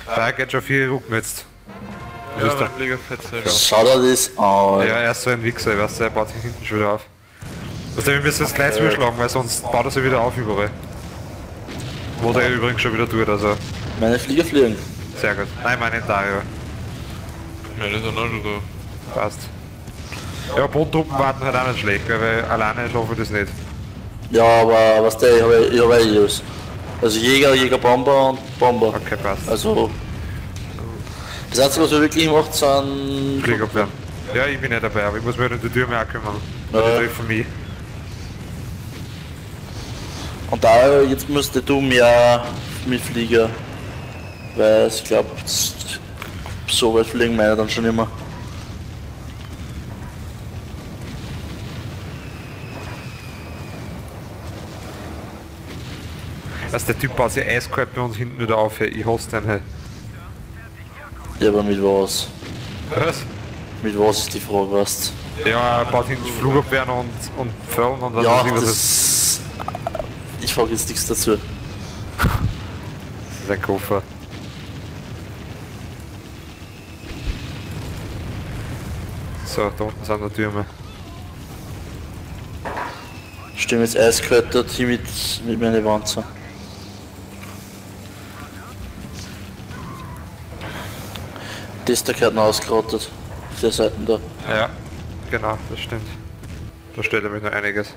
Da geht schon viel Rucken jetzt. Ja, mein Flieger fährt selber. Schau dir das an. Ja, er ist so ein Wichser, ich weiß, der baut sich hinten schon wieder auf. Also wir müssen das gleich zuschlagen, weil sonst baut er sich wieder auf überall. Wo der übrigens schon wieder tut, also Meine Flieger fliegen. sehr gut. Nein, meine Dario. Ja, das ist auch schon da. Passt. Ja, Bodentruppen warten halt auch nicht schlecht, weil alleine schaffe ich das nicht. Ja, aber was der, ich hab alles. Also Jäger, Bomber und Bomber. Okay, passt. Also das einzige, was wir wirklich gemacht sind. Fliegerplan. Ja, ich bin nicht dabei, aber ich muss mich halt um die Tür mehr kümmern. Ja. Die treffen mich. Und da jetzt müsste du mehr mit Flieger. Weil ich glaube, so weit fliegen meine dann schon immer. Also der Typ baut sich eiskalt bei uns hinten wieder auf, ich hasse den halt. Ja, aber mit was? Was? Mit was ist die Frage, weißt Ja, er baut hinten Flugabwehren und Föhren und was ja, weiß ich, was ist. das. Ich frage jetzt nichts dazu. Das ist ein Koffer. So, da unten sind die Türme. Stimmt jetzt eiskalt dort hier mit meinen Wanzen. Das da gehört noch ausgerottet. Auf der Seite da. Ja, genau, das stimmt. Da steht nämlich noch einiges.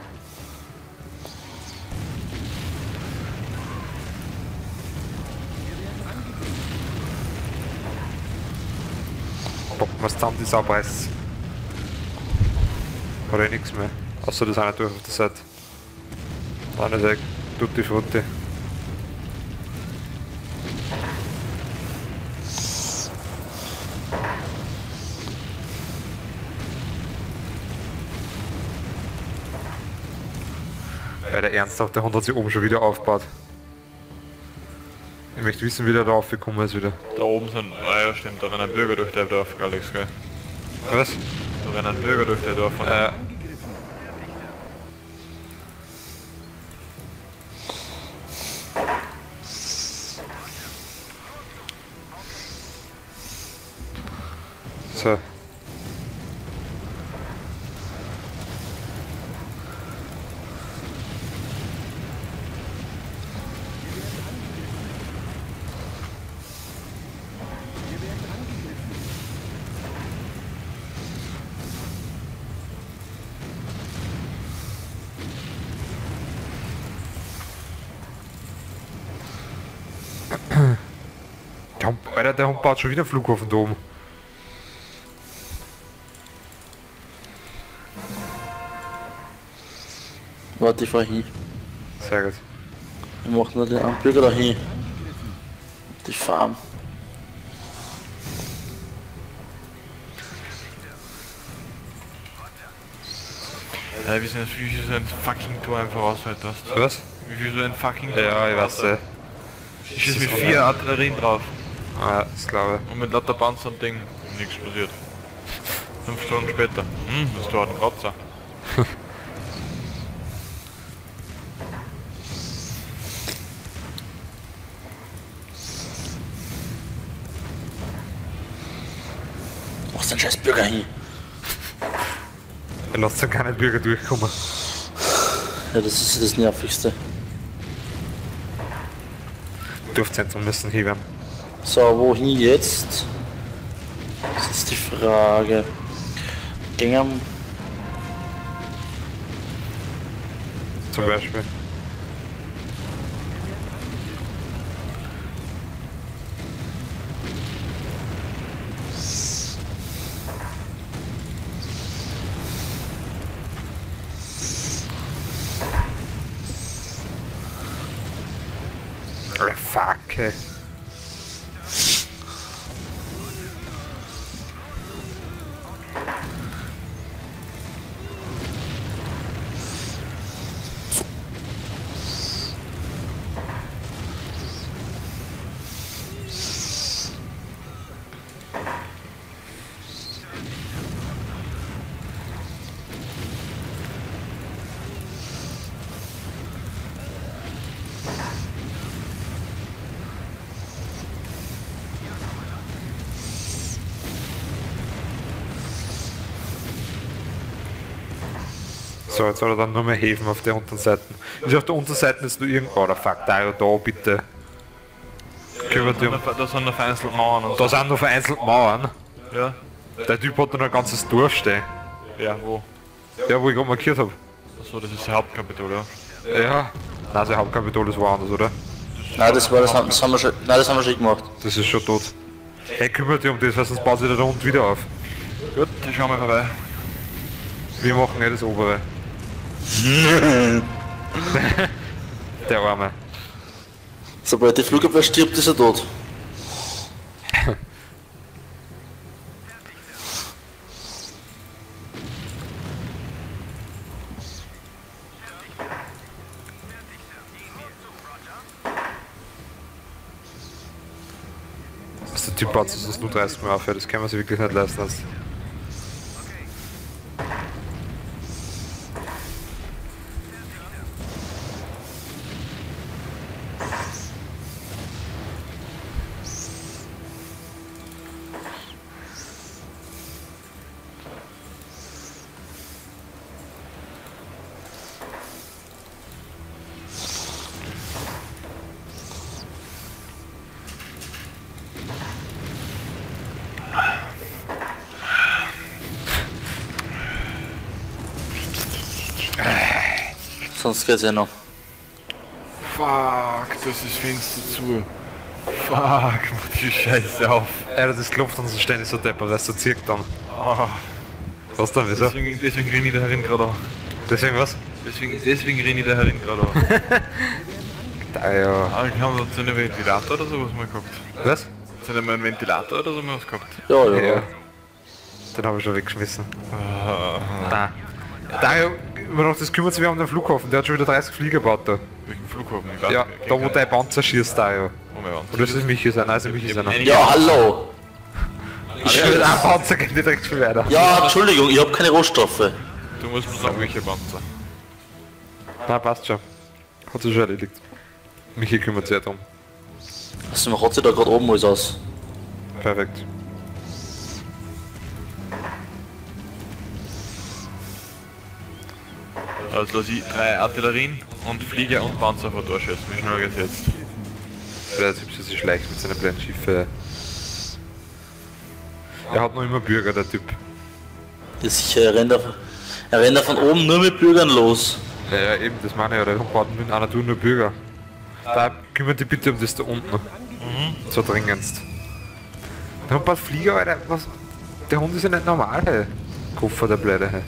Bocken wir es zusammen, die Sau beißt. Oder nichts mehr. Außer das eine durch auf der Seite. Dann ist echt tutti frutti. Weil der ernsthaft, der Hund hat sich oben schon wieder aufgebaut. Ich möchte wissen, wie der da aufgekommen ist wieder. Da oben sind, ah ja stimmt, da rennen Bürger durch der Dorf, Alex, gell? Was? Da rennen Bürger durch der Dorf. So. Alter, der Hund baut schon wieder einen Flughafen da oben. Warte, ich fahr hin. Sehr gut. Ich mach nur den Anbürger da hin. Die Farm. Ja, wir sind jetzt, wie viel so ein fucking Tor einfach ausweit hast. Was? Wie viel so ein fucking Tor. Ja, ich weiß. Ich schieß mit 4 Artillerien drauf. Ah, das glaube ich. Und mit lauter Panzer und Ding. Nichts passiert. 5 Stunden später. Das Tor hat einen Kratzer. Mach den scheiß Bürger hin. Er lässt ja keine Bürger durchkommen. Ja, das ist das Nervigste. Dorfzentrum müssen hier werden. So, wohin jetzt? Das ist die Frage. Gingen Zum Beispiel. Oh, fuck, ey. So, jetzt hat er dann nur mehr Häfen auf der Unterseite. Ist auf der Unterseite ist nur irgendwo, oder fuck, Dario, da bitte. Kümmert dich um. Da sind noch vereinzelt Mauern und Da sind noch vereinzelt Mauern. so. Ja. Der Typ hat da noch ein ganzes Dorf stehen. Ja, wo? Ja, wo ich gerade markiert habe. Achso, das ist der Hauptkapitol, ja. Ja. Nein, sein Hauptkapitol ist woanders, oder? Nein, das haben wir schon. Nein, das haben wir schon gemacht. Das ist schon tot. Hey, kümmert dich um das, weil sonst baut sich der Hund wieder auf. Gut, dann schauen wir vorbei. Wir machen ja das obere. Der Arme. Sobald die Flugabwehr stirbt, ist er tot. Was der Typ hat, dass das nur 30 Mal aufhört, das kann man sich wirklich nicht leisten. Sonst geht's ja noch. Fuck, das ist Fenster zu. Fuck, mach die Scheiße auf. Alter, das klopft uns ständig so deppert, weil es so zirkt dann. Oh, Was dann, wieso? deswegen renne ich da herin gerade an. Deswegen was? Deswegen renne ich da herin gerade an. Da ja. Ah, ich habe so einen Ventilator oder sowas mal gehabt. Was? Sind wir einen Ventilator oder so mal was gehabt? Ja, ja. Ja. Den habe ich schon weggeschmissen. Da. Dario, immer noch, das kümmert sich um den Flughafen, der hat schon wieder 30 Flieger gebaut da. Welchen Flughafen? Ich weiß Ja, nicht, da wo dein Panzer schießt, Dario. Oh mein Gott. Und das ist Michi sein, also Michi sein. Ja, hallo! Ich will ein Panzer geht nicht direkt viel weiter. Ja, Entschuldigung, ich habe keine Rohstoffe. Du musst mir sagen, welche Panzer. Na, passt schon. Hat sich schon erledigt. Michi kümmert sich ja drum. Also man hat sich da gerade oben alles aus. Perfekt. Also lass ich 3 Artillerien und Flieger und Panzer vor Tor schießen. Wie schnell geht's jetzt? Der Typ ist sich leicht mit seinen kleinen Schiffe. Er hat noch immer Bürger, der Typ. Ja, sicher, er rennt da von oben nur mit Bürgern los. Ja, ja eben, das meine ich ja, der baut mit einer Tour nur Bürger. Da kümmert dich bitte um das da unten. So dringendst. Der Hund baut Flieger, Alter, was? Der Hund ist ja nicht normal, hey. Koffer der Blöde, hey.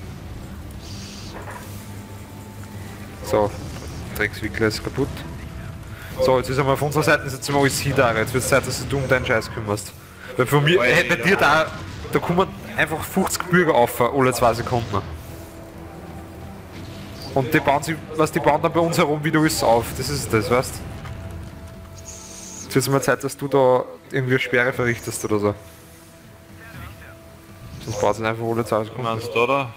So, Dreckswickler ist kaputt. So, jetzt ist einmal auf unserer Seite, jetzt sind wir alles hinter, jetzt wird es Zeit, dass du um deinen Scheiß kümmerst. Weil von mir, hey, bei dir da kommen einfach 50 Bürger auf, alle 2 Sekunden. Und die bauen sich, die bauen dann bei uns herum wieder alles auf, das ist das, weißt du? Jetzt wird es mal Zeit, dass du da irgendwie eine Sperre verrichtest oder so. Sonst baut es einfach alle 2 Sekunden. Meinst du da?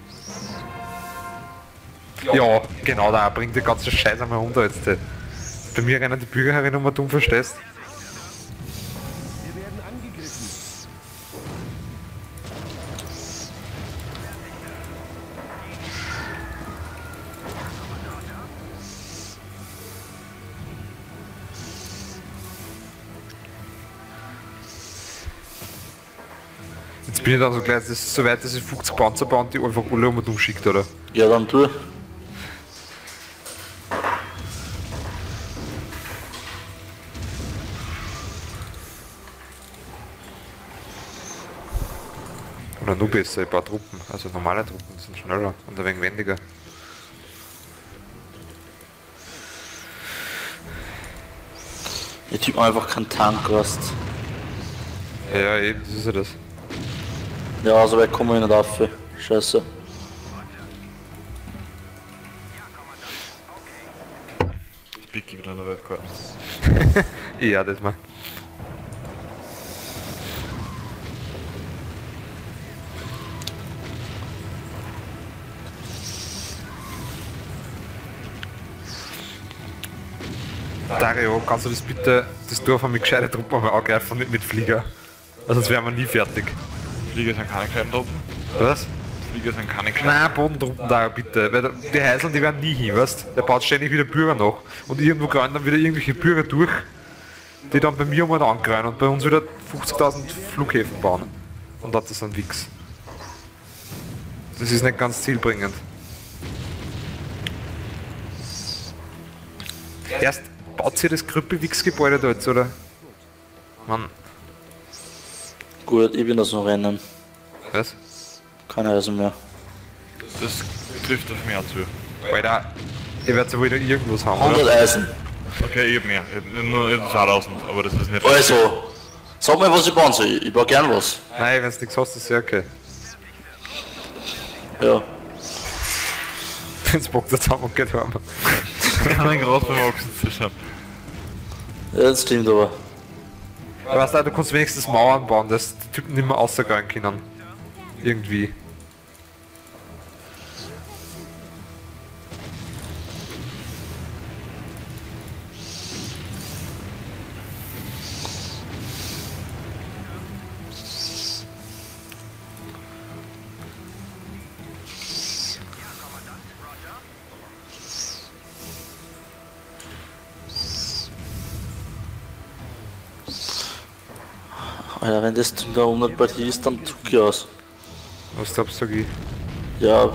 Ja, genau, da bringt die ganze Scheiße einmal runter jetzt. Ey. Bei mir rennen die Bürger herin und man dumm verstehst. Jetzt bin ich dann so gleich, das ist so weit, dass ich 50 Panzer bauen, die einfach alle um und umschickt, oder? Ja, dann tu. Oder nur besser, ein paar Truppen, also normale Truppen sind schneller und ein wenig wendiger. Der Typ einfach keinen Tank hast. Ja, eben, das ist ja das. Ja, so weit kommen wir nicht auf. Scheiße. Picky wieder an der Weltkarte. Ja, das mal. Dario, kannst du das bitte, das Dorf mit gescheite Truppen mal angreifen und nicht mit Flieger? Also sonst wären wir nie fertig. Flieger sind keine kleinen Truppen. Was? Flieger sind keine gescheit. Nein, Bodentruppen da bitte, weil die Heiseln, die werden nie hin, weißt? Der baut ständig wieder Bürger nach und irgendwo greifen dann wieder irgendwelche Bürger durch, die dann bei mir mal angreifen und bei uns wieder 50.000 Flughäfen bauen. Und das ist ein Wix. Das ist nicht ganz zielbringend. Erst baut sie das Krüppelwix-Gebäude da jetzt, oder? Mann, Gut, ich bin aus dem Rennen. was? Keine Eisen mehr. Das trifft auf mehr zu. Alter, ihr werdet ja wieder irgendwas haben, 100 oder? Eisen. Okay, ich hab mehr. Ich hab nur 2000, aber das ist nicht... Also, sag mir, was ich bauen soll. Ich baue gern was. Nein, wenn du nichts hast, ist ja okay. Ja. Jetzt bockt er zusammen und geht heim. Kann ein Gras verwachsen zu sein. Ja, das stimmt aber. Aber weißt du, du kannst wenigstens Mauern bauen, dass die Typen nicht mehr rausgehen können. Irgendwie. Alter, wenn das Ding da unten bei dir ist, dann zuck ich aus. Was glaubst du, sag ich? Ja.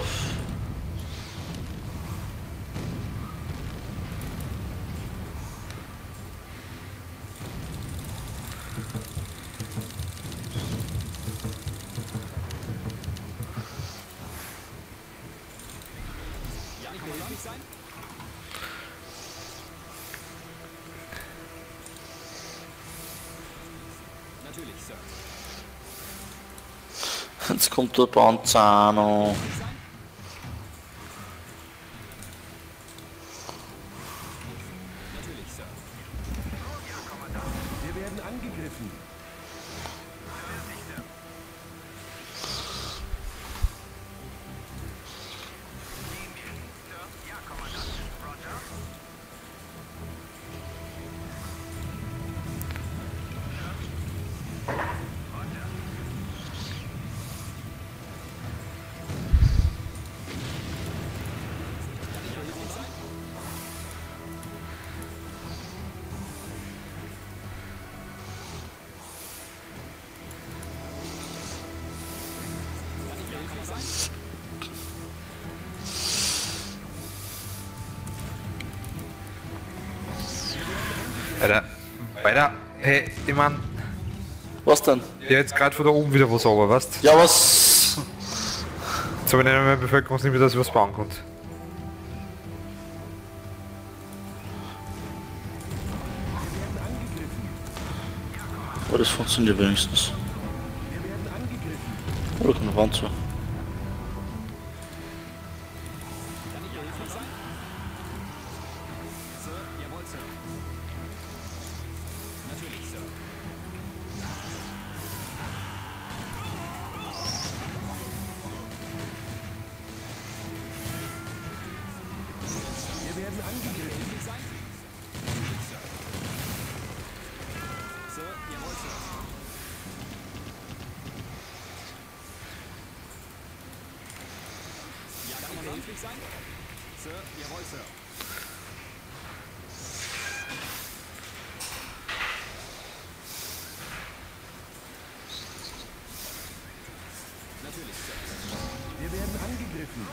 Jetzt kommt der Panzano. Wir werden angegriffen. Alter, weiter. Hey, ich mein, Was denn? ja jetzt gerade von da oben wieder was runter, weißt? Ja, was? Jetzt habe ich nicht mehr Bevölkerungslimit, dass ich was bauen konnte. Oh, das funktioniert wenigstens. Oh, da kommt eine Wand zu. Wir werden angegriffen. Wir werden angegriffen.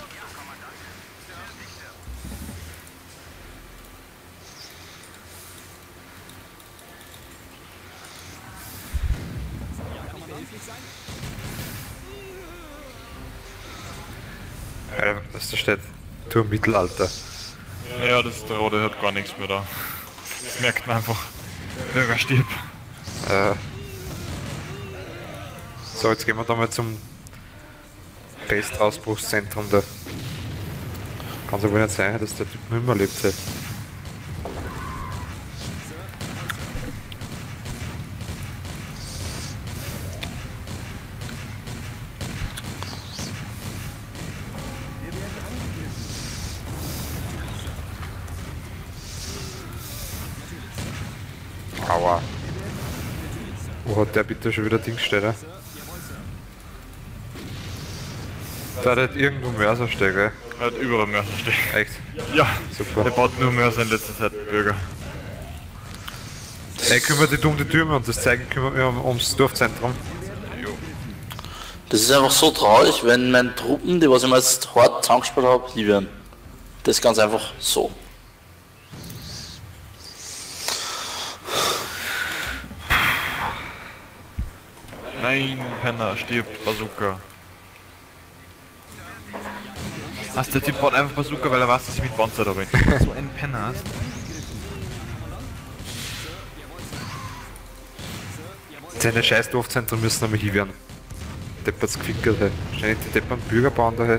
Alter, was da steht? Turm Mittelalter. Ja, das ist der Rote, hat gar nichts mehr da. Das merkt man einfach. Bürger stirbt. So, jetzt gehen wir da mal zum Pestausbruchszentrum da. Kann es aber nicht sein, dass der Typ noch immer lebt. Halt. Aua. Wo hat der bitte schon wieder Dings steht? Da hat irgendwo Mörser stehen, gell? Er hat überall Mörser stehen. Echt? Ja, Super. der baut nur Mörser in letzter Zeit, Bürger. Ey, kümmert dich um die Türme und das Zeigen kümmert mich ums Dorfzentrum. Jo. Das ist einfach so traurig, wenn meine Truppen, die was ich mir jetzt hart zusammengespielt habe, die werden. Das ist ganz einfach so. Nein, Penner, stirbt, Bazooka. Was, der Typ baut einfach Bazooka, weil er weiß, dass ich mit Panzer da bin. So ein Penner hast. Seine scheiß Dorfzentren müssen nämlich hier werden. Deppert's gefickert, hey. Wahrscheinlich die Deppern Bürger bauen da, hey.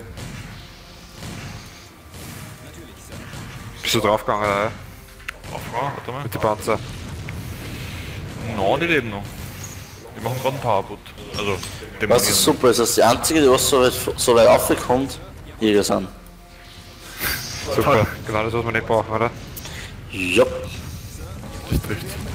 Bist du draufgegangen, hey? Warte mal. Mit den Panzer. No, die leben noch. Die machen gerade einen Powerboot. Also, dem Was ist super ist, dass die einzige, die was so weit aufkommt, Jäger sind. Super, genau das, was wir nicht brauchen, oder? Ja. Das trifft.